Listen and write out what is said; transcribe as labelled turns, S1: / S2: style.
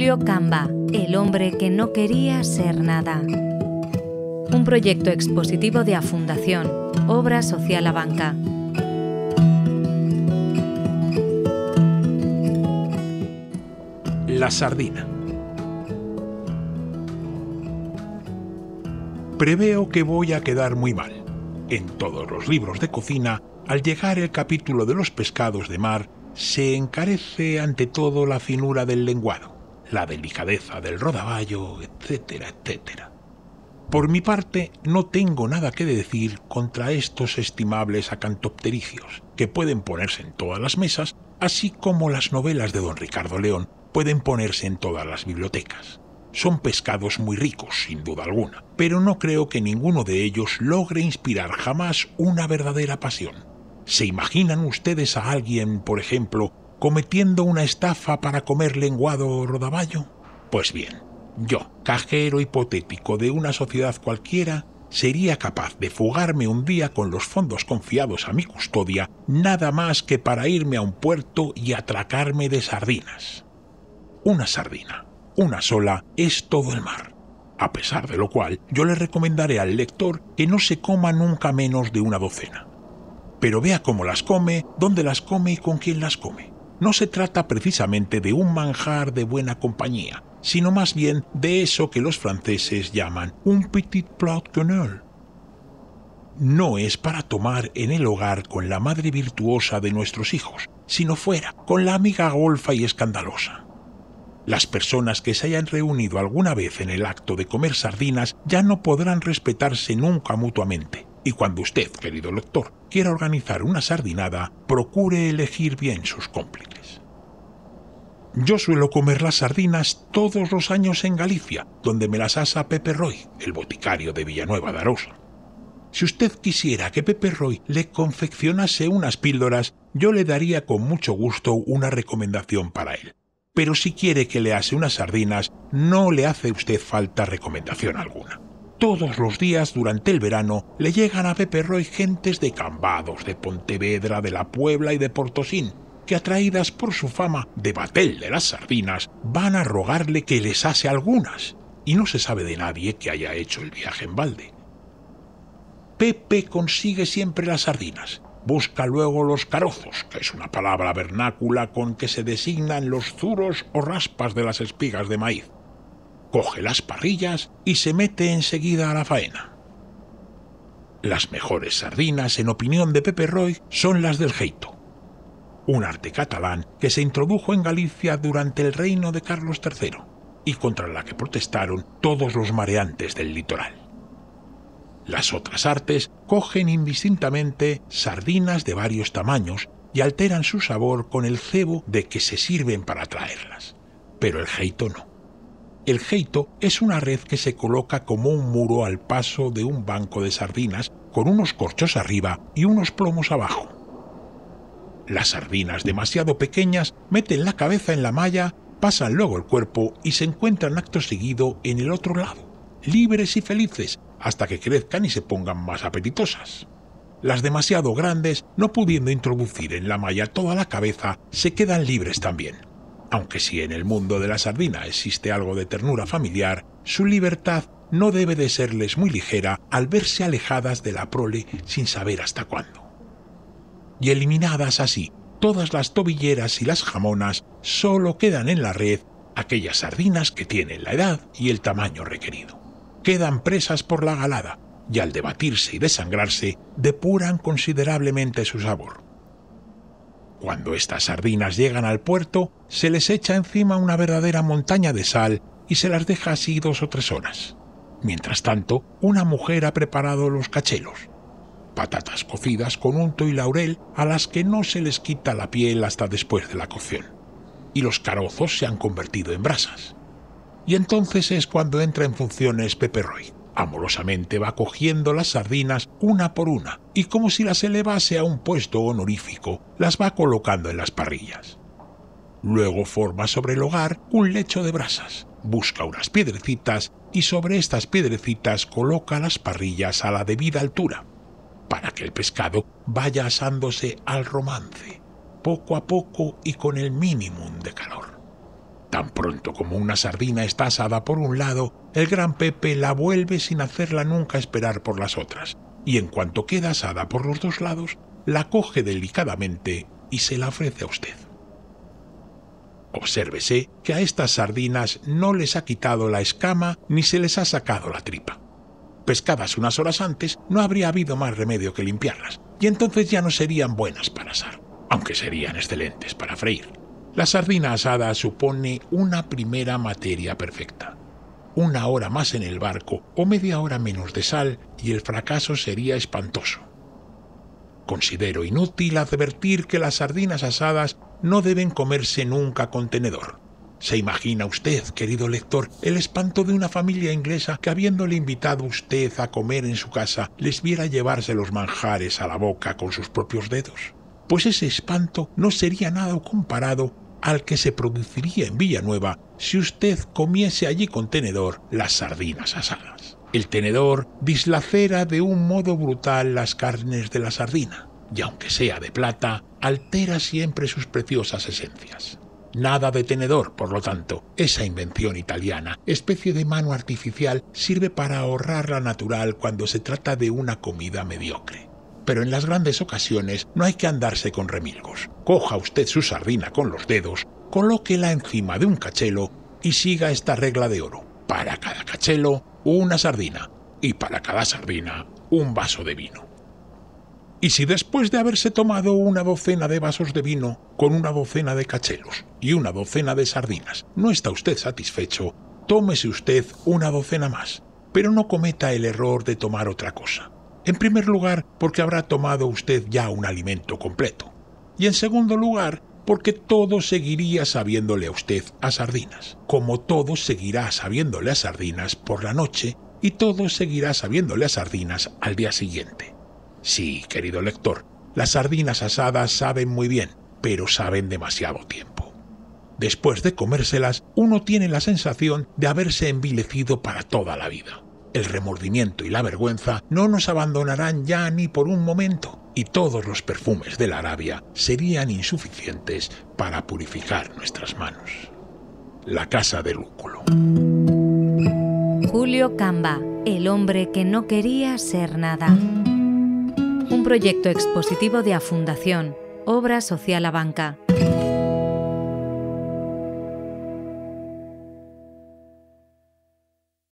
S1: Murió Camba, el hombre que no quería ser nada. Un proyecto expositivo de A Fundación, Obra Social a Banca.
S2: La sardina. Preveo que voy a quedar muy mal. En todos los libros de cocina, al llegar el capítulo de los pescados de mar, se encarece ante todo la finura del lenguado, la delicadeza del rodaballo, etcétera, etcétera. Por mi parte, no tengo nada que decir contra estos estimables acantoptericios, que pueden ponerse en todas las mesas, así como las novelas de don Ricardo León pueden ponerse en todas las bibliotecas. Son pescados muy ricos, sin duda alguna, pero no creo que ninguno de ellos logre inspirar jamás una verdadera pasión. ¿Se imaginan ustedes a alguien, por ejemplo, cometiendo una estafa para comer lenguado o rodaballo? Pues bien, yo, cajero hipotético de una sociedad cualquiera, sería capaz de fugarme un día con los fondos confiados a mi custodia, nada más que para irme a un puerto y atracarme de sardinas. Una sardina, una sola, es todo el mar. A pesar de lo cual, yo le recomendaré al lector que no se coma nunca menos de una docena. Pero vea cómo las come, dónde las come y con quién las come. No se trata precisamente de un manjar de buena compañía, sino más bien de eso que los franceses llaman un petit plat d'honneur. No es para tomar en el hogar con la madre virtuosa de nuestros hijos, sino fuera, con la amiga golfa y escandalosa. Las personas que se hayan reunido alguna vez en el acto de comer sardinas ya no podrán respetarse nunca mutuamente. Y cuando usted, querido lector, quiera organizar una sardinada, procure elegir bien sus cómplices. Yo suelo comer las sardinas todos los años en Galicia, donde me las asa Pepe Roy, el boticario de Villanueva de Arousa. Si usted quisiera que Pepe Roy le confeccionase unas píldoras, yo le daría con mucho gusto una recomendación para él. Pero si quiere que le ase unas sardinas, no le hace usted falta recomendación alguna. Todos los días durante el verano le llegan a Pepe Roy gentes de Cambados, de Pontevedra, de la Puebla y de Portosín, que atraídas por su fama de batel de las sardinas, van a rogarle que les ase algunas, y no se sabe de nadie que haya hecho el viaje en balde. Pepe consigue siempre las sardinas. Busca luego los carozos, que es una palabra vernácula con que se designan los zuros o raspas de las espigas de maíz. Coge las parrillas y se mete enseguida a la faena. Las mejores sardinas, en opinión de Pepe Roy, son las del jeito, un arte catalán que se introdujo en Galicia durante el reino de Carlos III y contra la que protestaron todos los mareantes del litoral. Las otras artes cogen indistintamente sardinas de varios tamaños y alteran su sabor con el cebo de que se sirven para traerlas. Pero el jeito no. El jeito es una red que se coloca como un muro al paso de un banco de sardinas con unos corchos arriba y unos plomos abajo. Las sardinas demasiado pequeñas meten la cabeza en la malla, pasan luego el cuerpo y se encuentran acto seguido en el otro lado, libres y felices, hasta que crezcan y se pongan más apetitosas. Las demasiado grandes, no pudiendo introducir en la malla toda la cabeza, se quedan libres también. Aunque si en el mundo de la sardina existe algo de ternura familiar, su libertad no debe de serles muy ligera al verse alejadas de la prole sin saber hasta cuándo. Y eliminadas así todas las tobilleras y las jamonas, solo quedan en la red aquellas sardinas que tienen la edad y el tamaño requerido. Quedan presas por la galada y al debatirse y desangrarse depuran considerablemente su sabor. Cuando estas sardinas llegan al puerto, se les echa encima una verdadera montaña de sal y se las deja así 2 o 3 horas. Mientras tanto, una mujer ha preparado los cachelos, patatas cocidas con unto y laurel a las que no se les quita la piel hasta después de la cocción, y los carozos se han convertido en brasas. Y entonces es cuando entra en funciones Pepe Roy. Amorosamente va cogiendo las sardinas una por una y como si las elevase a un puesto honorífico, las va colocando en las parrillas. Luego forma sobre el hogar un lecho de brasas, busca unas piedrecitas y sobre estas piedrecitas coloca las parrillas a la debida altura, para que el pescado vaya asándose al romance, poco a poco y con el mínimo de calor. Tan pronto como una sardina está asada por un lado, el gran Pepe la vuelve sin hacerla nunca esperar por las otras, y en cuanto queda asada por los dos lados, la coge delicadamente y se la ofrece a usted. Obsérvese que a estas sardinas no les ha quitado la escama ni se les ha sacado la tripa. Pescadas unas horas antes, no habría habido más remedio que limpiarlas, y entonces ya no serían buenas para asar, aunque serían excelentes para freír. La sardina asada supone una primera materia perfecta. 1 hora más en el barco o media hora menos de sal y el fracaso sería espantoso. Considero inútil advertir que las sardinas asadas no deben comerse nunca con tenedor. ¿Se imagina usted, querido lector, el espanto de una familia inglesa que, habiéndole invitado usted a comer en su casa, les viera llevarse los manjares a la boca con sus propios dedos? Pues ese espanto no sería nada comparado al que se produciría en Villanueva si usted comiese allí con tenedor las sardinas asadas. El tenedor dislacera de un modo brutal las carnes de la sardina, y aunque sea de plata, altera siempre sus preciosas esencias. Nada de tenedor, por lo tanto. Esa invención italiana, especie de mano artificial, sirve para ahorrar la natural cuando se trata de una comida mediocre. Pero en las grandes ocasiones no hay que andarse con remilgos. Coja usted su sardina con los dedos, colóquela encima de un cachelo y siga esta regla de oro. Para cada cachelo, una sardina, y para cada sardina, un vaso de vino. Y si después de haberse tomado una docena de vasos de vino con una docena de cachelos y una docena de sardinas no está usted satisfecho, tómese usted una docena más, pero no cometa el error de tomar otra cosa. En primer lugar, porque habrá tomado usted ya un alimento completo. Y en segundo lugar, porque todo seguiría sabiéndole a usted a sardinas, como todo seguirá sabiéndole a sardinas por la noche y todo seguirá sabiéndole a sardinas al día siguiente. Sí, querido lector, las sardinas asadas saben muy bien, pero saben demasiado tiempo. Después de comérselas, uno tiene la sensación de haberse envilecido para toda la vida. El remordimiento y la vergüenza no nos abandonarán ya ni por un momento, y todos los perfumes de la Arabia serían insuficientes para purificar nuestras manos. La casa del lúculo.
S1: Julio Camba, el hombre que no quería ser nada. Un proyecto expositivo de A Fundación, Obra Social Abanca.